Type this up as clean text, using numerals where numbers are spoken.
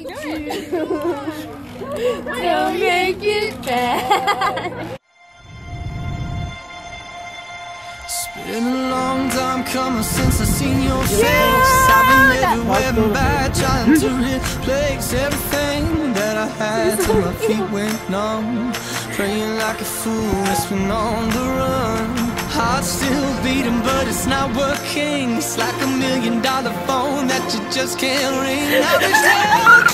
Don't make it bad. It's been a long time coming since I seen your face. I've been everywhere bad, trying to replace everything that I had till my feet went numb. Praying like a fool, it's been on the run. Heart still beating, but it's not working. It's like $1 million phone that you just can't ring. I wish that